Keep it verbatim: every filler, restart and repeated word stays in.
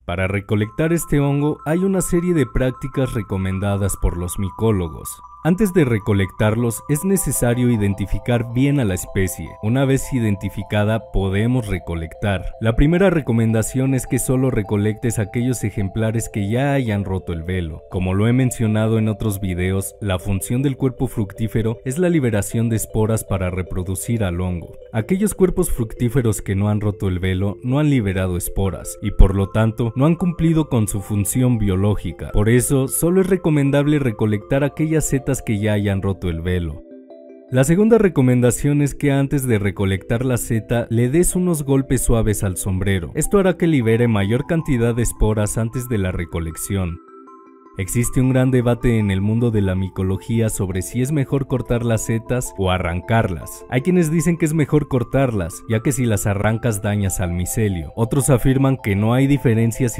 Para recolectar este hongo hay una serie de prácticas recomendadas por los micólogos. Antes de recolectarlos es necesario identificar bien a la especie. Una vez identificada podemos recolectar. La primera recomendación es que solo recolectes aquellos ejemplares que ya hayan roto el velo. Como lo he mencionado en otros videos, la función del cuerpo fructífero es la liberación de esporas para reproducir al hongo. Aquellos cuerpos fructíferos que no han roto el velo no han liberado esporas y por lo tanto no han cumplido con su función biológica. Por eso solo es recomendable recolectar aquellas setas que ya hayan roto el velo. La segunda recomendación es que antes de recolectar la seta le des unos golpes suaves al sombrero. Esto hará que libere mayor cantidad de esporas antes de la recolección. Existe un gran debate en el mundo de la micología sobre si es mejor cortar las setas o arrancarlas. Hay quienes dicen que es mejor cortarlas, ya que si las arrancas dañas al micelio. Otros afirman que no hay diferencia si